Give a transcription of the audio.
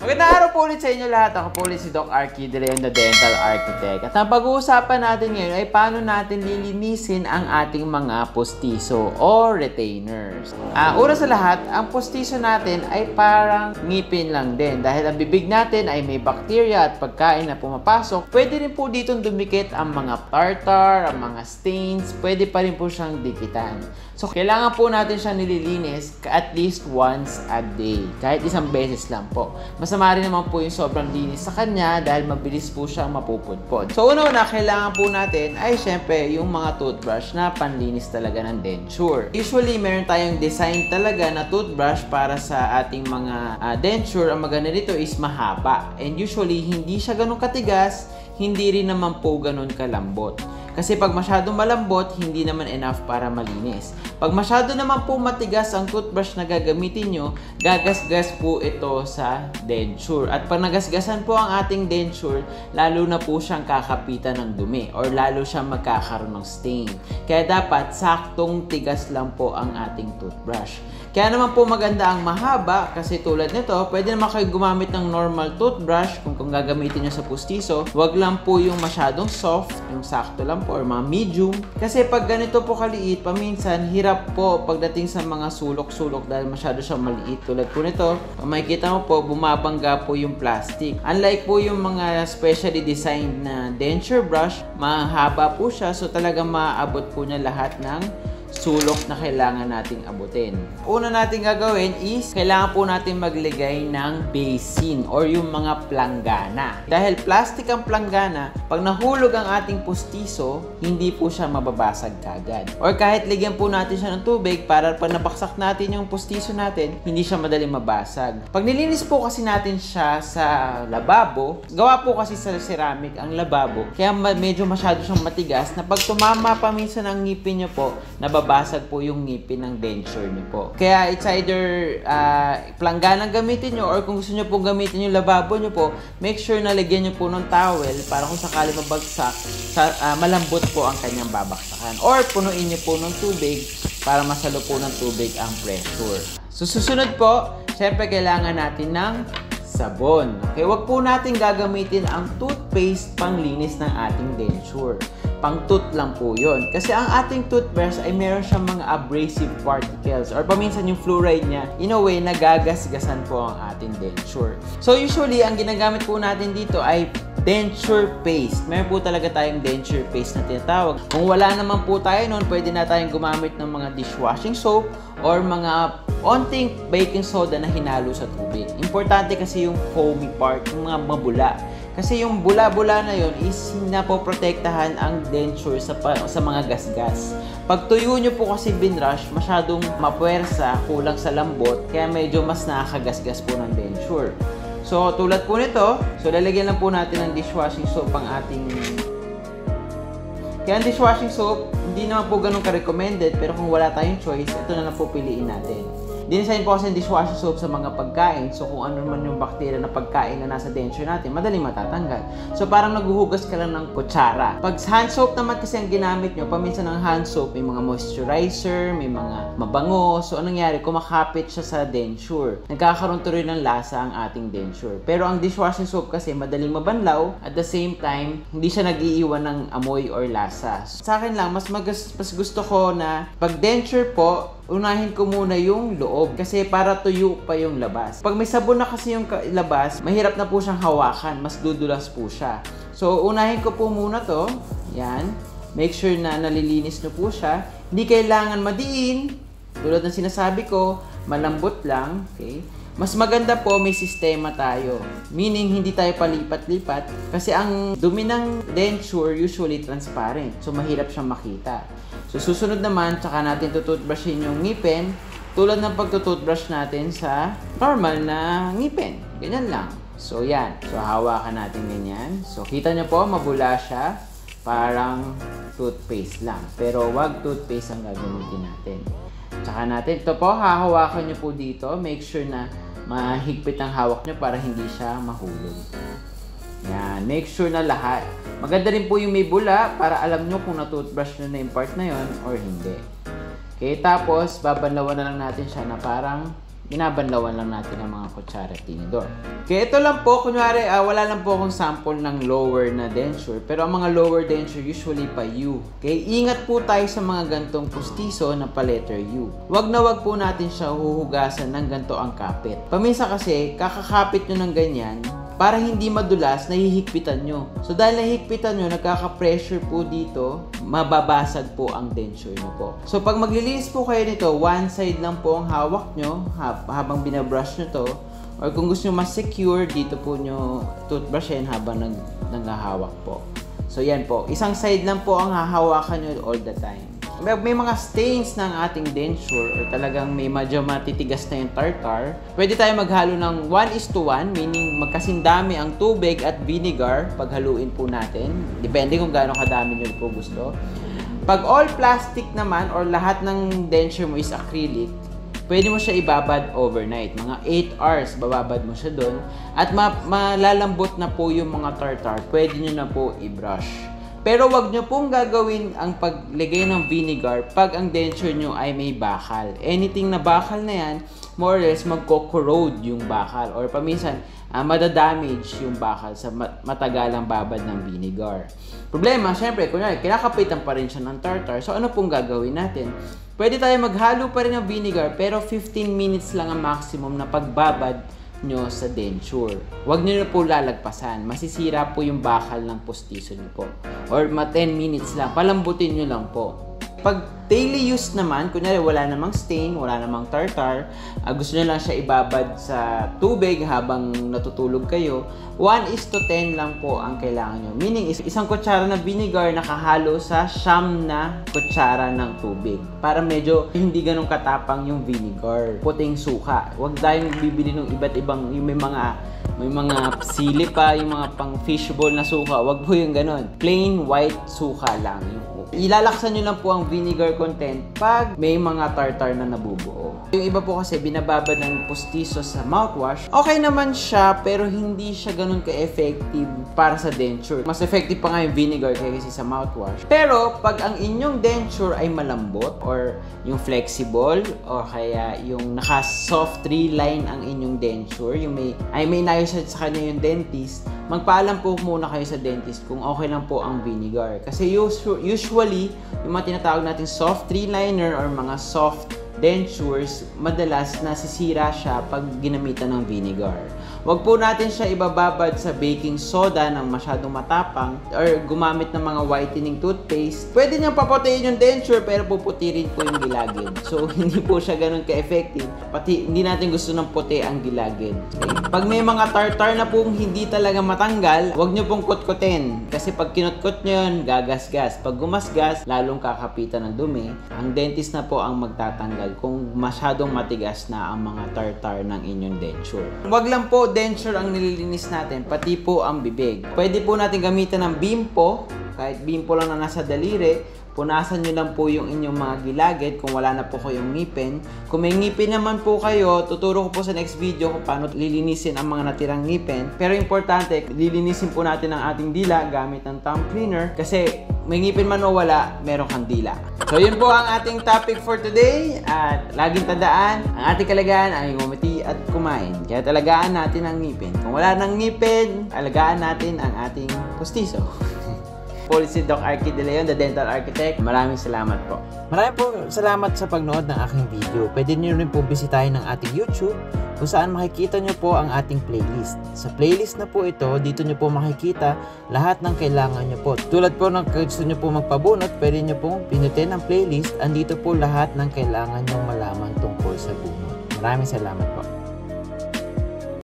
Magandang araw po ulit sa inyo lahat. Ako po ulit si Doc Arky De Leon, the Dental Architect. At ang pag-uusapan natin ngayon ay paano natin lilinisin ang ating mga postiso o retainers. Una sa lahat, ang postiso natin ay parang ngipin lang din. Dahil ang bibig natin ay may bakterya at pagkain na pumapasok, pwede rin po ditong dumikit ang mga tartar, ang mga stains, pwede pa rin po siyang dikitan. So, kailangan po natin siya nililinis at least once a day. Kahit isang beses lang po. Masama rin naman po yung sobrang linis sa kanya dahil mabilis po siyang mapupudpod. So, una-una, kailangan po natin ay syempre yung mga toothbrush na panlinis talaga ng denture. Usually, meron tayong design talaga na toothbrush para sa ating mga denture. Ang maganda nito is mahaba. And usually, hindi siya ganun katigas, hindi rin naman po ganun kalambot. Kasi pag masyadong malambot, hindi naman enough para malinis. Pag masyado naman po matigas ang toothbrush na gagamitin nyo, gagasgas po ito sa denture. At pag nagasgasan po ang ating denture, lalo na po siyang kakapitan ng dumi or lalo siyang magkakaroon ng stain. Kaya dapat saktong tigas lang po ang ating toothbrush. Kaya naman po maganda ang mahaba kasi tulad nito, pwede naman kayo gumamit ng normal toothbrush kung gagamitin nyo sa pustiso. Huwag lang po yung masyadong soft, yung sakto lang po or mga medium. Kasi pag ganito po kaliit, paminsan hirap po pagdating sa mga sulok-sulok dahil masyado siyang maliit. Tulad po nito, makikita mo po, bumabangga po yung plastic. Unlike po yung mga specially designed na denture brush, mahaba po siya so talagang maaabot po niya lahat ng sulok na kailangan nating abutin. Una natin gagawin is, kailangan po natin magligay ng basin or yung mga planggana. Dahil plastic ang planggana, pag nahulog ang ating pustiso, hindi po siya mababasag kagad. Or kahit ligyan po natin siya ng tubig para pag nabaksak natin yung pustiso natin, hindi siya madaling mabasag. Pag nilinis po kasi natin siya sa lababo, gawa po kasi sa ceramic ang lababo, kaya medyo masyado siyang matigas na pag tumama pa minsan ang ngipin nyo po, nababasag po yung ngipin ng denture nyo po. Kaya it's either planggana gamitin nyo or kung gusto nyo po gamitin yung lababo nyo po, make sure na lagyan nyo po ng towel para kung sakali mabagsak, malambot po ang kanyang babaksakan. Or punuin nyo po ng tubig para masalo po ng tubig ang pressure. So susunod po, syempre kailangan natin ng sabon. Okay, wag po natin gagamitin ang toothpaste panglinis ng ating denture. Pang-tooth lang po yun. Kasi ang ating toothbrush ay meron siyang mga abrasive particles or paminsan yung fluoride niya, in a way, nagagasgasan po ang ating denture. So usually, ang ginagamit po natin dito ay denture paste. Meron po talaga tayong denture paste na tinatawag. Kung wala naman po tayo noon, pwede na tayong gumamit ng mga dishwashing soap or mga onting baking soda na hinalo sa tubig. Importante kasi yung foamy part, yung mga mabula. Kasi yung bula-bula na yun is napoprotektahan ang denture sa mga gasgas. Pag tuyo nyo po kasi binrush, masyadong mapuwersa, kulang sa lambot, kaya medyo mas nakakagasgas po ng denture. So, tulad po nito, so lalagyan lang po natin ng dishwashing soap ang ating... Kaya ang dishwashing soap, hindi naman po ganun ka-recommended, pero kung wala tayong choice, ito na lang po piliin natin. Dinisign po kasi yung dishwashing soap sa mga pagkain. So, kung ano man yung bakterya na pagkain na nasa denture natin, madaling matatanggal. So, parang naghuhugas ka lang ng kutsara. Pag hand soap naman kasi ang ginamit nyo, paminsan ng hand soap, may mga moisturizer, may mga mabango. So, anong nangyari? Kumakapit siya sa denture. Nagkakaroon tuloy ng lasa ang ating denture. Pero ang dishwashing soap kasi madaling mabanlaw. At the same time, hindi siya nag-iiwan ng amoy or lasa. So, sa akin lang, mas gusto ko na pag denture po, unahin ko muna yung loob kasi para tuyo pa yung labas. Pag may sabon na kasi yung labas, mahirap na po siyang hawakan, mas dudulas po siya. So, unahin ko po muna to. Yan. Make sure na nalilinis na po siya. Hindi kailangan madiin. Tulad ng sinasabi ko, malambot lang. Okay? Mas maganda po may sistema tayo. Meaning, hindi tayo palipat-lipat kasi ang dumi ng denture usually transparent. So, mahirap siyang makita. So, susunod naman, tsaka natin tututbrushin yung ngipin tulad ng pagtututbrush natin sa normal na ngipin. Ganyan lang. So, yan. So, hawakan natin ganyan. So, kita nyo po, mabula siya. Parang toothpaste lang. Pero, wag toothpaste ang gagamitin natin. Tsaka natin, ito po, hahawakan nyo po dito. Make sure na mahigpit ang hawak nyo para hindi siya mahulog. Yan. Make sure na lahat. Maganda rin po yung may bula para alam nyo kung na-toothbrush nyo na yung part na yon or hindi. Okay, tapos babanlawan na lang natin siya na parang binabanlawan lang natin ang mga kutsara at tinidor. Kaya ito lang po, kunyari, wala lang po akong sample ng lower na denture, pero ang mga lower denture usually pa U. Kaya ingat po tayo sa mga gantong pustiso na pa letter U. Wag na wag po natin siya huhugasan ng ganto ang kapit. Paminsan kasi, kakakapit nyo ng ganyan, para hindi madulas, nahihigpitan nyo. So dahil nahihigpitan nyo, nagkaka-pressure po dito, mababasag po ang denture nyo po. So pag maglilinis po kayo nito, one side lang po ang hawak nyo habang binabrush nyo to. Or kung gusto nyo mas secure, dito po nyo toothbrushin habang nanghahawak po. So yan po, isang side lang po ang hahawakan nyo all the time. May mga stains ng ating denture or talagang may medyo matitigas na yung tartar, pwede tayo maghalo ng 1:1, meaning magkasindami ang tubig at vinegar paghaluin po natin. Depende kung gaano kadami nyo po gusto. Pag all plastic naman or lahat ng denture mo is acrylic, pwede mo siya ibabad overnight. Mga 8 hours, bababad mo siya doon. At malalambot na po yung mga tartar, pwede nyo na po i-brush. Pero wag nyo pong gagawin ang paglagay ng vinegar pag ang denture nyo ay may bakal. Anything na bakal na yan, more or less magko-corrode yung bakal. Or paminsan, madadamage yung bakal sa matagalang babad ng vinegar. Problema, syempre, kunyari, kinakapitan pa rin siya ng tartar. So ano pong gagawin natin? Pwede tayo maghalo pa rin ng vinegar pero 15 minutes lang ang maximum na pagbabad nyo sa denture. Huwag nyo na po lalagpasan. Masisira po yung bakal ng postiso nyo po. Or 10 minutes lang. Palambutin nyo lang po. Pag daily use naman, kunyari wala namang stain, wala namang tartar, gusto nyo lang siya ibabad sa tubig habang natutulog kayo, 1:10 lang po ang kailangan nyo. Meaning, isang kutsara na vinegar nakahalo sa 9 na kutsara ng tubig. Para medyo hindi ganun katapang yung vinegar. Puting suka. Huwag tayong bibili ng iba't ibang, yung may mga sili pa, yung mga pang fishbowl na suka. Huwag po yung ganun. Plain white suka lang. Ilalaksan nyo lang po ang vinegar content pag may mga tartar na nabubuo. Yung iba po kasi binababad ng postiso sa mouthwash. Okay naman siya pero hindi siya ganun ka-effective para sa denture. Mas effective pa nga yung vinegar kasi sa mouthwash. Pero pag ang inyong denture ay malambot or yung flexible o kaya yung naka-soft 3-line ang inyong denture, yung may inayos sa kanya yung dentist, magpaalam po muna kayo sa dentist kung okay lang po ang vinegar. Kasi usually, yung mga tinatawag natin soft 3-liner or mga soft dentures, madalas nasisira siya pag ginamitan ng vinegar. Huwag po natin siya ibababad sa baking soda ng masyadong matapang or gumamit ng mga whitening toothpaste. Pwede niyang paputihin yung denture pero puputi rin po yung gilagid. So, hindi po siya ganun ka-effective. Pati hindi natin gusto ng puti ang gilagid. Okay? Pag may mga tartar na pong hindi talaga matanggal, huwag niyo pong kutkutin. Kasi pag kinutkot niyo yun, gagasgas. Pag gumasgas, lalong kakapitan ng dumi. Ang dentist na po ang magtatanggal kung masyadong matigas na ang mga tartar ng inyong denture. Huwag lang po denture ang nililinis natin, pati po ang bibig. Pwede po natin gamitan ng bimpo, kahit bimpo lang na nasa daliri. Punasan nyo lang po yung inyong mga gilagid kung wala na po kayong ngipin. Kung may ngipin naman po kayo, tuturo ko po sa next video kung paano lilinisin ang mga natirang ngipin. Pero importante, lilinisin po natin ang ating dila gamit ng tongue cleaner kasi may ngipin man o wala, meron kang dila. So yun po ang ating topic for today at laging tandaan, ang ating kalagayan ay ngumiti at kumain. Kaya talagaan natin ang ngipin. Kung wala nang ngipin, alagaan natin ang ating postiso. Si Doc Arky De Leon, the Dental Architect. Maraming salamat po. Maraming po salamat sa pagnood ng aking video. Pwede niyo rin po bisitahin ng ating YouTube kung saan makikita niyo po ang ating playlist. Sa playlist na po ito, dito niyo po makikita lahat ng kailangan niyo po. Tulad po ng gusto niyo po magpabunot, pwede niyo pong pinutin ang playlist. Andito po lahat ng kailangan niyong malaman tungkol sa bunot. Maraming salamat po.